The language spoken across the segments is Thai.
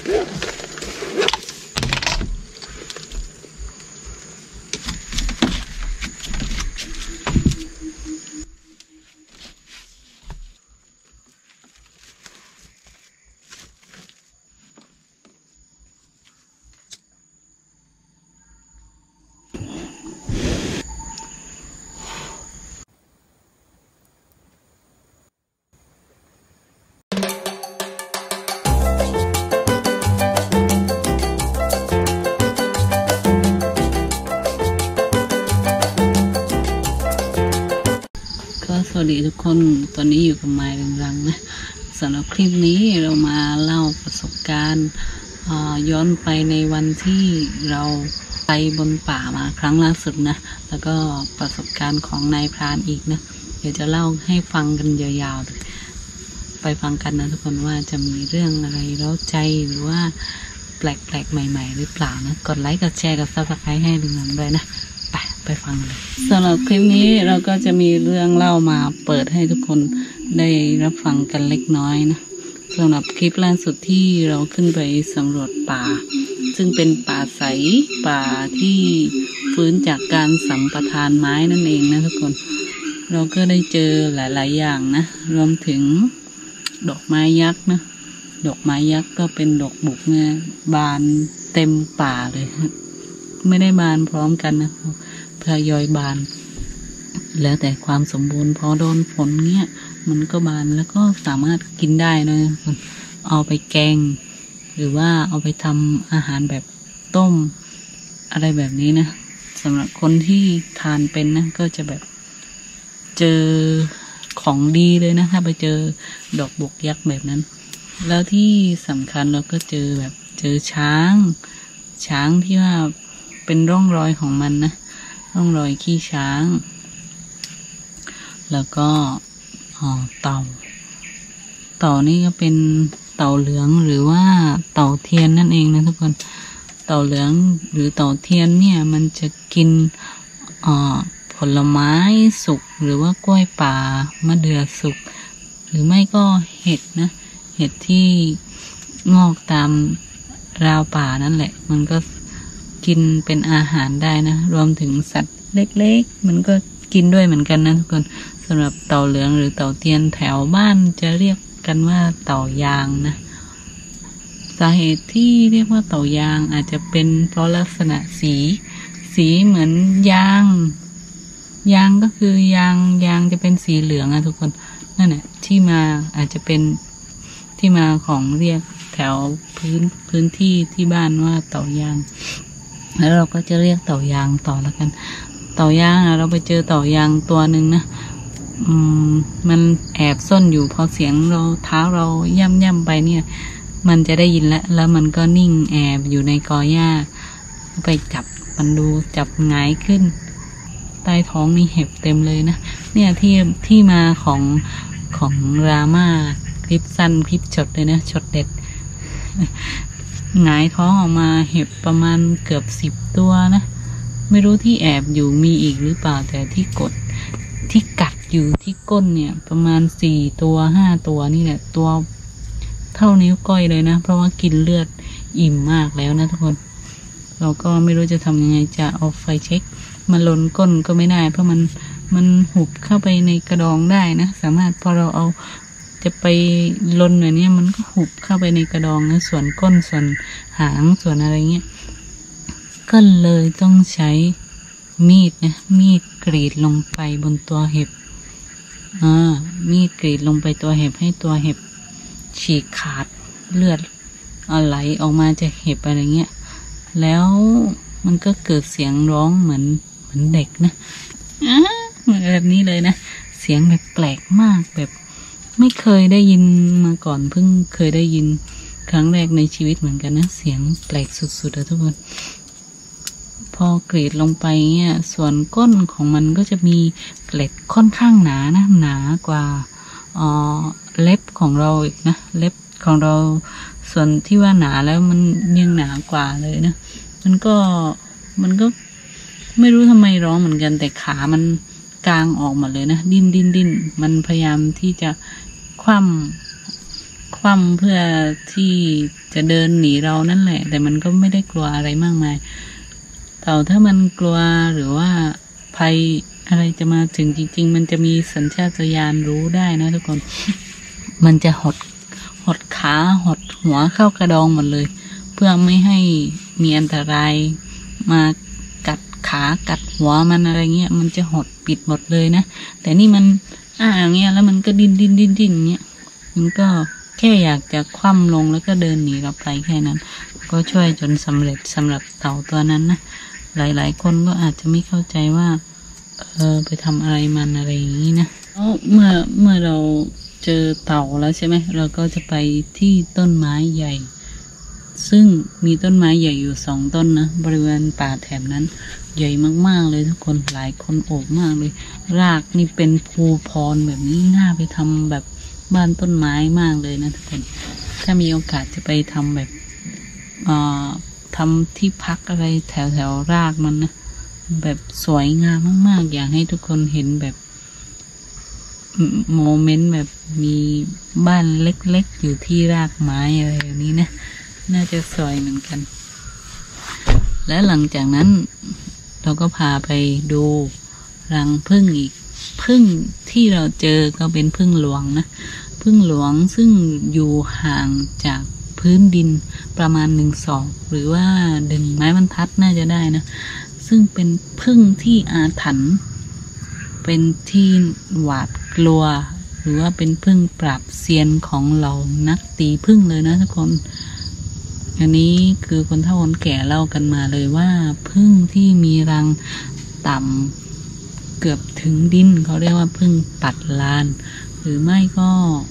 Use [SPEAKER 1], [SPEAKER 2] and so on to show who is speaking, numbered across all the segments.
[SPEAKER 1] สวัสดีทุกคนตอนนี้อยู่กับไมค์เรืองรังนะสำหรับคลิปนี้เรามาเล่าประสบการณ์ย้อนไปในวันที่เราไปบนป่ามาครั้งล่าสุดนะแล้วก็ประสบการณ์ของนายพรานอีกนะเดี๋ยวจะเล่าให้ฟังกันยาวๆเลยไปฟังกันนะทุกคนว่าจะมีเรื่องอะไรเร้าใจหรือว่าแปลกๆใหม่ๆหรือเปล่านะกดไลค์กดแชร์กับซับสไครต์ให้เรืองรังด้วยนะไปฟังเลยสำหรับคลิปนี้เราก็จะมีเรื่องเล่ามาเปิดให้ทุกคนได้รับฟังกันเล็กน้อยนะสำหรับคลิปล่าสุดที่เราขึ้นไปสำรวจป่าซึ่งเป็นป่าใสป่าที่ฟื้นจากการสัมปทานไม้นั่นเองนะทุกคนเราก็ได้เจอหลายๆอย่างนะรวมถึงดอกไม้ยักษ์นะดอกไม้ยักษ์ก็เป็นดอกบุกเนี่ยบานเต็มป่าเลยไม่ได้บานพร้อมกันนะทยอยบานแล้วแต่ความสมบูรณ์พอโดนฝนเงี้ยมันก็บานแล้วก็สามารถกินได้นะเอาไปแกงหรือว่าเอาไปทำอาหารแบบต้มอะไรแบบนี้นะสำหรับคนที่ทานเป็นนะก็จะแบบเจอของดีเลยนะถ้าไปเจอดอกบุกยักษ์แบบนั้นแล้วที่สำคัญเราก็เจอแบบเจอช้างที่ว่าเป็นร่องรอยของมันนะร่องรอยขี้ช้างแล้วก็เต่านี่ก็เป็นเต่าเหลืองหรือว่าเต่าเทียนนั่นเองนะทุกคนเต่าเหลืองหรือเต่าเทียนเนี่ยมันจะกินผลไม้สุกหรือว่ากล้วยป่ามะเดื่อสุกหรือไม่ก็เห็ดนะเห็ดที่งอกตามราวป่านั่นแหละมันก็กินเป็นอาหารได้นะรวมถึงสัตว์เล็กๆมันก็กินด้วยเหมือนกันนะทุกคนสำหรับเต่าเหลืองหรือเต่าเทียนแถวบ้านจะเรียกกันว่าเต่ายางนะสาเหตุที่เรียกว่าเต่ายางอาจจะเป็นเพราะลักษณะสีเหมือนยางก็คือยางจะเป็นสีเหลืองอะทุกคนนั่นแหละที่มาอาจจะเป็นที่มาของเรียกแถวพื้นที่ที่บ้านว่าเต่ายางแล้วเราก็จะเรียกเต่ายางต่อแล้วกันเต่ายางเราไปเจอเต่ายางตัวหนึ่งนะมันแอบซ่อนอยู่พอเสียงเท้าเราย่ำไปเนี่ยมันจะได้ยินแล้วมันก็นิ่งแอบอยู่ในกอหญ้าไปจับมันดูจับหงายขึ้นใต้ท้องนี่เห็บเต็มเลยนะเนี่ยที่มาของราม่าคลิปสั้นคลิปช็อตเลยนะช็อตเด็ดหงายท้องออกมาเห็บประมาณเกือบ10 ตัวนะไม่รู้ที่แอบอยู่มีอีกหรือเปล่าแต่ที่กัดอยู่ที่ก้นเนี่ยประมาณ4 ตัว5 ตัวนี่แหละตัวเท่านิ้วก้อยเลยนะเพราะว่ากินเลือดอิ่มมากแล้วนะทุกคนเราก็ไม่รู้จะทำยังไงจะเอาไฟเช็คมาลนก้นก็ไม่ได้เพราะมันหุบเข้าไปในกระดองได้นะสามารถพอเราเอาจะไปลนแบบนี้มันก็หุบเข้าไปในกระดองนะส่วนก้นส่วนหางส่วนอะไรเงี้ยก็เลยต้องใช้มีดกรีดลงไปบนตัวเห็บมีดกรีดลงไปตัวเห็บให้ตัวเห็บฉีกขาดเลือดไหลออกมาจากเห็บอะไรเงี้ยแล้วมันก็เกิดเสียงร้องเหมือนเด็กนะแบบนี้เลยนะเสียงแบบแปลกมากแบบไม่เคยได้ยินมาก่อนเพิ่งเคยได้ยินครั้งแรกในชีวิตเหมือนกันนะเสียงแปลกสุดๆทุกคนพอกรีดลงไปเนี่ยส่วนก้นของมันก็จะมีเกล็ดค่อนข้างหนานะหนากว่าเล็บของเราอีกนะเล็บของเราส่วนที่ว่าหนาแล้วมันยังหนากว่าเลยนะมันก็ไม่รู้ทำไมร้องเหมือนกันแต่ขามันกางออกหมดเลยนะดิ้นมันพยายามที่จะคว่ว่ำเพื่อที่จะเดินหนีเรานั่นแหละแต่มันก็ไม่ได้กลัวอะไรมากมายเต่าถ้ามันกลัวหรือว่าภัยอะไรจะมาถึงจริงๆมันจะมีสัญชาตญาณรู้ได้นะทุกคน มันจะหดขาหดหัวเข้ากระดองหมดเลยเพื่อไม่ให้มีอันตรายมากัดขากัดหัวมันอะไรเงี้ยมันจะหดปิดหมดเลยนะแต่นี่มันอย่างเงี้ยแล้วมันก็ดิ้นเงี้ยมันก็แค่อยากจะคว่ำลงแล้วก็เดินหนีเราไปแค่นั้นก็ช่วยจนสำเร็จสำหรับเต่าตัวนั้นนะหลายๆคนก็อาจจะไม่เข้าใจว่าไปทำอะไรมันอะไรอย่างนี้นะเมื่อเราเจอเต่าแล้วใช่ไหมเราก็จะไปที่ต้นไม้ใหญ่ซึ่งมีต้นไม้ใหญ่อยู่2 ต้นนะบริเวณป่าแถบนั้นใหญ่มากๆเลยทุกคนหลายคนโอบมากเลยรากนี่เป็นภูพรแบบนี้น่าไปทำแบบบ้านต้นไม้มากเลยนะทุกคนถ้ามีโอกาสจะไปทำแบบทำที่พักอะไรแถวรากมันนะแบบสวยงามมากๆอยากให้ทุกคนเห็นแบบโมเมนต์แบบมีบ้านเล็กๆอยู่ที่รากไม้อะไรแบบนี้นะน่าจะสวยเหมือนกันและหลังจากนั้นเราก็พาไปดูรังผึ้งอีกผึ้งที่เราเจอก็เป็นผึ้งหลวงนะผึ้งหลวงซึ่งอยู่ห่างจากพื้นดินประมาณ1 ศอกหรือว่า1 ไม้บรรทัดน่าจะได้นะซึ่งเป็นผึ้งที่อาถรรพ์เป็นที่หวาดกลัวหรือว่าเป็นผึ้งปราบเซียนของเหล่านักตีผึ้งเลยนะทุกคนอันนี้คือคนเฒ่าคนแก่เล่ากันมาเลยว่าผึ้งที่มีรังต่ำเกือบถึงดินเขาเรียกว่าผึ้งปัดลานหรือไม่ก็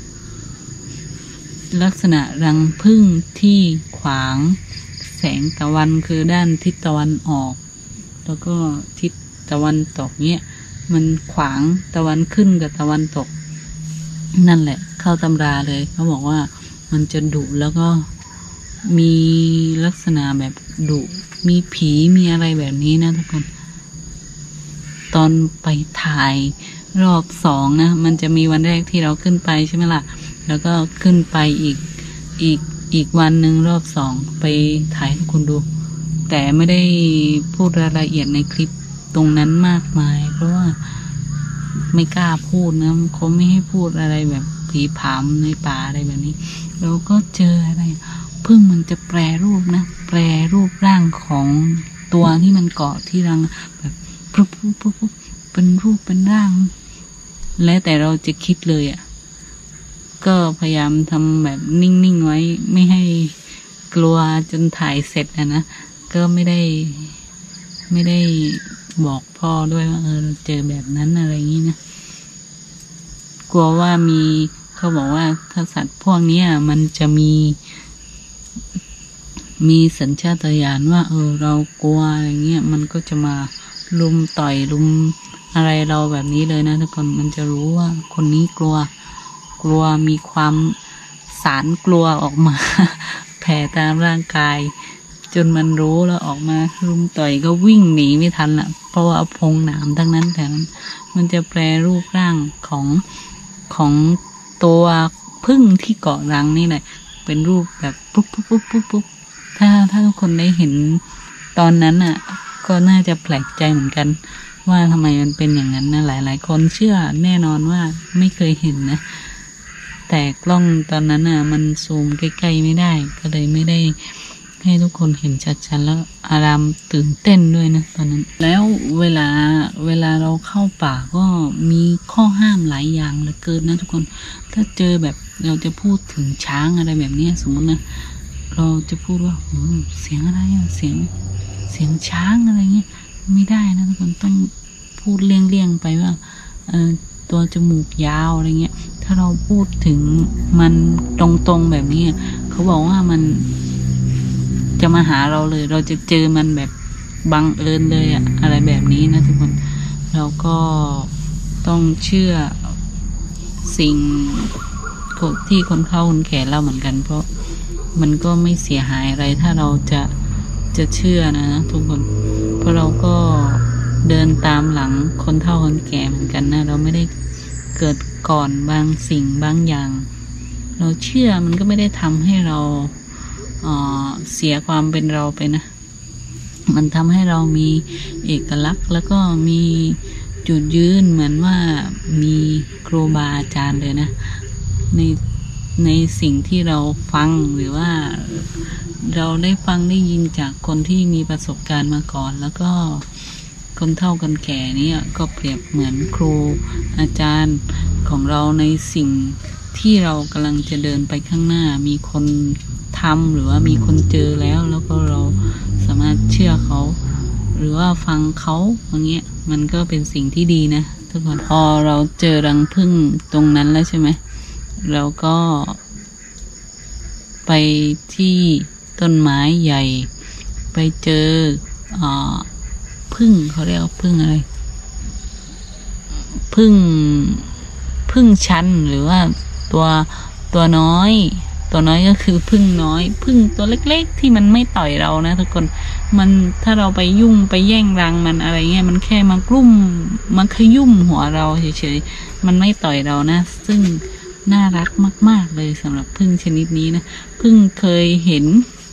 [SPEAKER 1] ลักษณะรังผึ้งที่ขวางแสงตะวันคือด้านทิศตะวันออกแล้วก็ทิศตะวันตกเนี่ยมันขวางตะวันขึ้นกับตะวันตกนั่นแหละเข้าตำราเลยเขาบอกว่ามันจะดุแล้วก็มีลักษณะแบบดุมีผีมีอะไรแบบนี้นะทุกคนตอนไปถ่ายรอบ2นะมันจะมีวันแรกที่เราขึ้นไปใช่ไหมล่ะแล้วก็ขึ้นไปอีกวันหนึ่งรอบ2ไปถ่ายให้คุณดูแต่ไม่ได้พูดรายละเอียดในคลิปตรงนั้นมากมายเพราะว่าไม่กล้าพูดนะเขาไม่ให้พูดอะไรแบบผีผามในป่าอะไรแบบนี้เราก็เจออะไรผึ้งมันจะแปรรูปนะแปรรูปร่างของตัวที่มันเกาะที่รังแบบปุ๊บเป็นรูปเป็นร่างแล้วแต่เราจะคิดเลยก็พยายามทำแบบนิ่งๆไว้ไม่ให้กลัวจนถ่ายเสร็จนะก็ไม่ได้บอกพ่อด้วยว่าเจอแบบนั้นอะไรอย่างนี้นะกลัวว่าเขาบอกว่าถ้าสัตว์พวกนี้มันจะมีสัญชาตญาณว่าเรากลัวอะไรเงี้ยมันก็จะมาลุมต่อยลุมอะไรเราแบบนี้เลยนะทุกคนมันจะรู้ว่าคนนี้กลัวมีความสารกลัวออกมา แผ่ตามร่างกายจนมันรู้แล้วออกมารุมต่อยก็วิ่งหนีไม่ทันละเพราะว่าพงหนามทั้งนั้นแต่มันจะแปรรูปร่างของตัวผึ้งที่เกาะรังนี่แหละเป็นรูปแบบปุ๊บถ้าทุกคนได้เห็นตอนนั้นก็น่าจะแปลกใจเหมือนกันว่าทำไมมันเป็นอย่างนั้นนะหลายคนเชื่อแน่นอนว่าไม่เคยเห็นนะแต่กล้องตอนนั้นมันซูมใกล้ๆไม่ได้ก็เลยไม่ได้ให้ทุกคนเห็นชัดๆแล้วอารามตื่นเต้นด้วยนะตอนนั้นแล้วเวลาเราเข้าป่าก็มีข้อห้ามหลายอย่างเหลือเกินนะทุกคนถ้าเจอแบบเราจะพูดถึงช้างอะไรแบบนี้สมมตินะเราจะพูดว่าเสียงอะไรเสียงช้างอะไรเงี้ยไม่ได้นะทุกคนต้องพูดเลี่ยงไปว่าตัวจมูกยาวอะไรเงี้ยถ้าเราพูดถึงมันตรงๆแบบนี้เขาบอกว่ามันจะมาหาเราเลยเราจะเจอมันแบบบังเอิญเลยอะไรแบบนี้นะทุกคนเราก็ต้องเชื่อสิ่งที่คนเฒ่าคนแก่เล่าเหมือนกันเพราะมันก็ไม่เสียหายอะไรถ้าเราจะเชื่อนะทุกคนเพราะเราก็เดินตามหลังคนเฒ่าคนแก่เหมือนกันนะเราไม่ได้เกิดก่อนบางสิ่งบางอย่างเราเชื่อมันก็ไม่ได้ทำให้เราเสียความเป็นเราไปนะมันทำให้เรามีเอกลักษณ์แล้วก็มีจุดยืนเหมือนว่ามีครูบาอาจารย์เลยนะในสิ่งที่เราฟังหรือว่าเราได้ฟังได้ยินจากคนที่มีประสบการณ์มาก่อนแล้วก็คนเฒ่าคนแก่เนี่ยก็เปรียบเหมือนครูอาจารย์ของเราในสิ่งที่เรากำลังจะเดินไปข้างหน้ามีคนทำหรือว่ามีคนเจอแล้วก็เราสามารถเชื่อเขาหรือว่าฟังเขาอย่างเงี้ยมันก็เป็นสิ่งที่ดีนะทุกคนพอเราเจอรังผึ้งตรงนั้นแล้วใช่ไหมเราก็ไปที่ต้นไม้ใหญ่ไปเจอผึ้งเขาเรียกว่าผึ้งอะไรผึ้งชั้นหรือว่าตัวน้อยก็คือผึ้งน้อยผึ้งตัวเล็กๆที่มันไม่ต่อยเรานะทุกคนมันถ้าเราไปยุ่งไปแย่งรังมันอะไรเงี้ยมันแค่มากลุ่มมันขยุ่มหัวเราเฉยๆมันไม่ต่อยเรานะซึ่งน่ารักมากๆเลยสำหรับผึ้งชนิดนี้นะเพิ่งเคยเห็น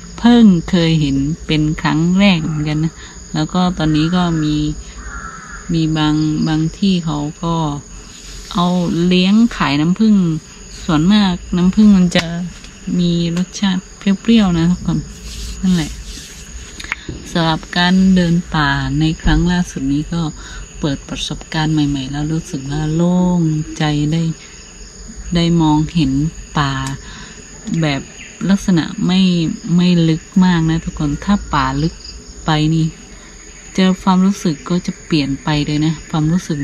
[SPEAKER 1] เป็นครั้งแรกเหมือนกันนะแล้วก็ตอนนี้ก็มีบางที่เขาก็เอาเลี้ยงขายน้ำผึ้งส่วนมากน้ำผึ้งมันจะมีรสชาติเปรี้ยวๆนะทุกคนนั่นแหละสำหรับการเดินป่าในครั้งล่าสุดนี้ก็เปิดประสบการณ์ใหม่ๆแล้วรู้สึกว่าโล่งใจได้มองเห็นป่าแบบลักษณะไม่ลึกมากนะทุกคนถ้าป่าลึกไปนี่เจอความรู้สึกก็จะเปลี่ยนไปเลยนะความรู้สึก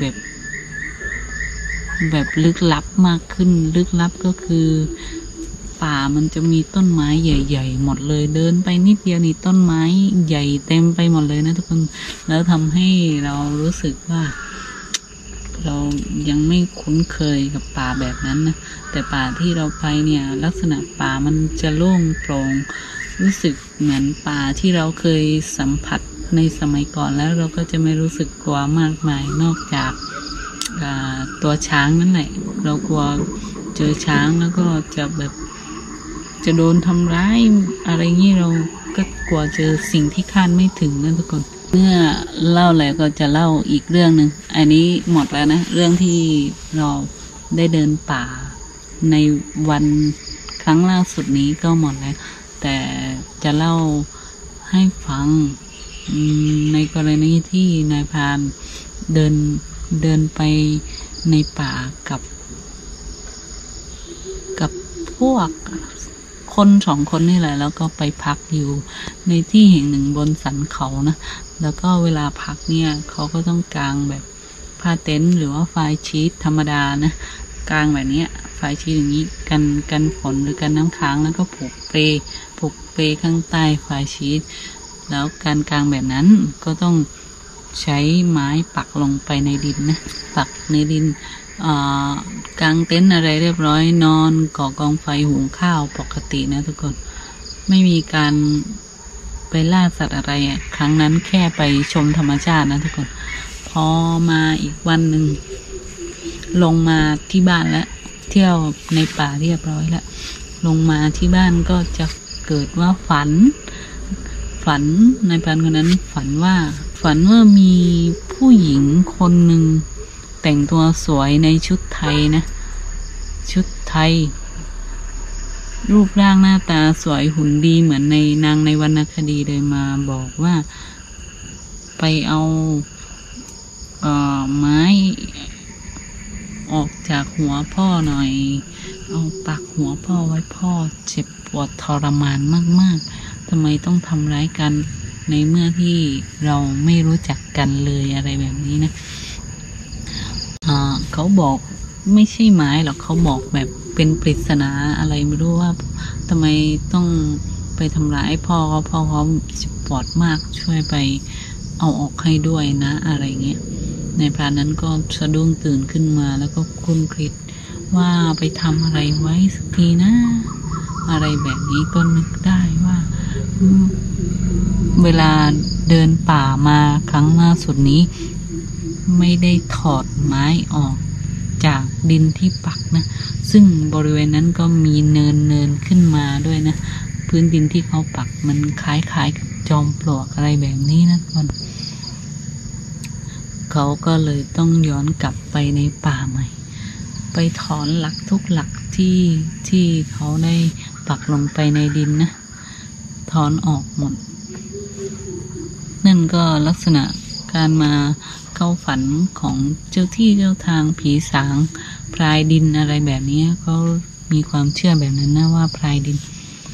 [SPEAKER 1] แบบลึกลับมากขึ้นลึกลับก็คือป่ามันจะมีต้นไม้ใหญ่ๆหมดเลยเดินไปนิดเดียวนี่ต้นไม้ใหญ่เต็มไปหมดเลยนะทุกคนแล้วทำให้เรารู้สึกว่าเรายังไม่คุ้นเคยกับป่าแบบนั้นนะแต่ป่าที่เราไปเนี่ยลักษณะป่ามันจะโล่งโปร่งรู้สึกเหมือนป่าที่เราเคยสัมผัสในสมัยก่อนแล้วเราก็จะไม่รู้สึกกลัวมากมายนอกจากตัวช้างนั่นแหละเรากลัวเจอช้างแล้วก็จะโดนทำร้ายอะไรงี้เราก็กลัวเจอสิ่งที่คาดไม่ถึงนะทุกคนเมื่อเล่าแล้วก็จะเล่าอีกเรื่องหนึ่งอันนี้หมดแล้วนะเรื่องที่เราได้เดินป่าในวันครั้งล่าสุดนี้ก็หมดแล้วแต่จะเล่าให้ฟังในกรณีที่นายพรานเดินไปในป่ากับพวกคน2 คนนี่แหละแล้วก็ไปพักอยู่ในที่แห่งหนึ่งบนสันเขานะแล้วก็เวลาพักเนี่ยเขาก็ต้องกางแบบผ้าเต็นท์หรือว่าไฟชีทธรรมดานะกางแบบนี้ไฟชีทอย่างนี้กันฝนหรือกันน้ำค้างแล้วก็ผูกเปข้างใต้ไฟชีทแล้วการกางแบบนั้นก็ต้องใช้ไม้ปักลงไปในดินนะปักในดินกางเต็นท์อะไรเรียบร้อยนอนก่อกองไฟหุงข้าวปกตินะทุกคนไม่มีการไปล่าสัตว์อะไรครั้งนั้นแค่ไปชมธรรมชาตินะทุกคนพอมาอีกวันหนึ่งลงมาที่บ้านแล้วเที่ยวในป่าเรียบร้อยแล้วลงมาที่บ้านก็จะเกิดว่าฝันนายพรานคนนั้นฝันว่ามีผู้หญิงคนหนึ่งแต่งตัวสวยในชุดไทยนะชุดไทยรูปร่างหน้าตาสวยหุ่นดีเหมือนในนางในวรรณคดีเลยมาบอกว่าไปเอาไม้ออกจากหัวพ่อหน่อยเอาปักหัวพ่อไว้พ่อเจ็บปวดทรมานมากๆทำไมต้องทำร้ายกันในเมื่อที่เราไม่รู้จักกันเลยอะไรแบบนี้นะเขาบอกไม่ใช่ไม้หรอกเขาบอกแบบเป็นปริศนาอะไรไม่รู้ว่าทำไมต้องไปทำร้ายพ่อเขาเจ็บปวดมากช่วยไปเอาออกให้ด้วยนะอะไรเงี้ยในพรานนั้นก็สะดุ้งตื่นขึ้นมาแล้วก็คุ้นคิดว่าไปทำอะไรไว้สักทีนะอะไรแบบนี้ก็นึกได้ว่าเวลาเดินป่ามาครั้งล่าสุดนี้ไม่ได้ถอดไม้ออกจากดินที่ปักนะซึ่งบริเวณนั้นก็มีเนินขึ้นมาด้วยนะพื้นดินที่เขาปักมันคล้ายกับจอมปลวกอะไรแบบนี้นะทุกคนเขาก็เลยต้องย้อนกลับไปในป่าใหม่ไปถอนหลักทุกหลักที่เขาได้ปักลงไปในดินนะถอนออกหมดนั่นก็ลักษณะการมาเข้าฝันของเจ้าที่เจ้าทางผีสางพรายดินอะไรแบบนี้เขามีความเชื่อแบบนั้นนะว่าพรายดิน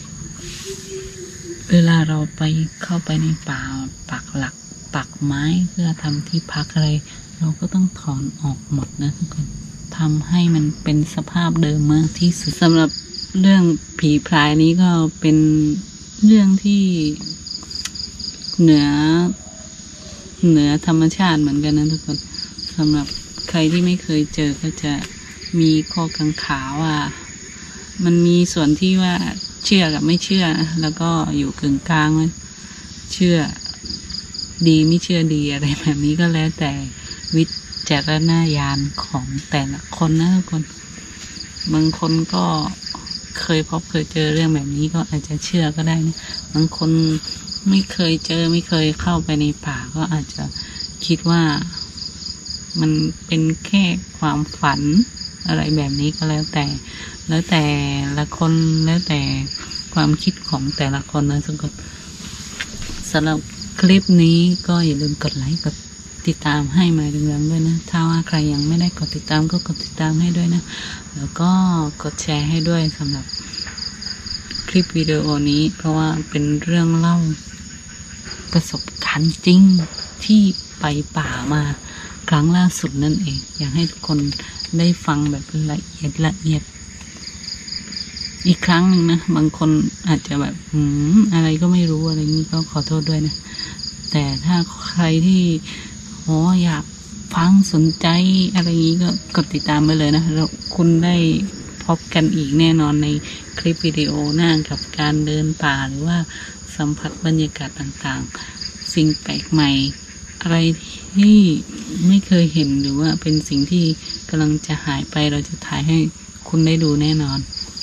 [SPEAKER 1] เวลาเราไปเข้าไปในป่าปักหลักปักไม้เพื่อทำที่พักอะไรเราก็ต้องถอนออกหมดนะทุกคนทำให้มันเป็นสภาพเดิมมากที่สุดสำหรับเรื่องผีพรายนี้ก็เป็นเรื่องที่เหนือธรรมชาติเหมือนกันนะทุกคนสำหรับใครที่ไม่เคยเจอก็จะมีข้อกังขาว่ามันมีส่วนที่ว่าเชื่อกับไม่เชื่อแล้วก็อยู่กึ่งกลางเชื่อดีไม่เชื่อดีอะไรแบบนี้ก็แล้วแต่วิจารณญาณของแต่ละคนนะทุกคนบางคนก็เคยเจอเรื่องแบบนี้ก็อาจจะเชื่อก็ได้นะบางคนไม่เคยเจอไม่เคยเข้าไปในป่าก็อาจจะคิดว่ามันเป็นแค่ความฝันอะไรแบบนี้ก็แล้วแต่ละคนแล้วแต่ความคิดของแต่ละคนนะทุกคนสำหรับคลิปนี้ก็อย่าลืมกดไลค์กดติดตามให้มาเรืองๆด้วยนะถ้าว่าใครยังไม่ได้กดติดตามก็กดติดตามให้ด้วยนะแล้วก็กดแชร์ให้ด้วยสำหรับคลิปวิดีโอนี้เพราะว่าเป็นเรื่องเล่าประสบการณ์จริงที่ไปป่ามาครั้งล่าสุดนั่นเองอยากให้ทุกคนได้ฟังแบบละเอียดอีกครั้งหนึ่งนะบางคนอาจจะแบบอะไรก็ไม่รู้อะไรนี้ก็ขอโทษด้วยนะแต่ถ้าใครที่อยากฟังสนใจอะไรนี้ก็กดติดตามไปเลยนะแล้วคุณได้พบกันอีกแน่นอนในคลิปวิดีโอหน้ากับการเดินป่าหรือว่าสัมผัสบรรยากาศต่างๆสิ่งแปลกใหม่อะไรที่ไม่เคยเห็นหรือว่าเป็นสิ่งที่กำลังจะหายไปเราจะถ่ายให้คุณได้ดูแน่นอน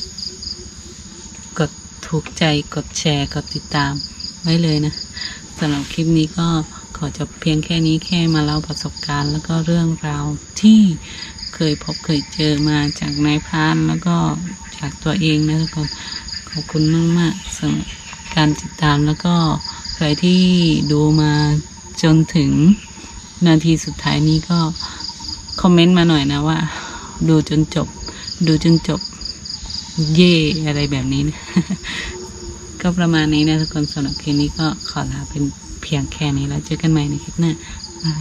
[SPEAKER 1] กดถูกใจกดแชร์กดติดตามไว้เลยนะสำหรับคลิปนี้ก็ขอจบเพียงแค่นี้แค่มาเล่าประสบการณ์แล้วก็เรื่องราวที่เคยเจอมาจากนายพรานแล้วก็จากตัวเองนะทุกคนขอบคุณมากๆสำหรับการติดตามแล้วก็ใครที่ดูมาจนถึงนาทีสุดท้ายนี้ก็คอมเมนต์มาหน่อยนะว่าดูจนจบเย่อะไรแบบนี้นะ ก็ประมาณนี้นะทุกคนสำหรับคลิปนี้ก็ขอลาเป็นเพียงแค่นี้แล้วเจอกันใหม่ในคลิปหน้าบาย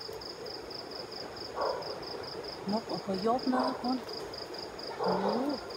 [SPEAKER 1] นกอพยพนะทุกคน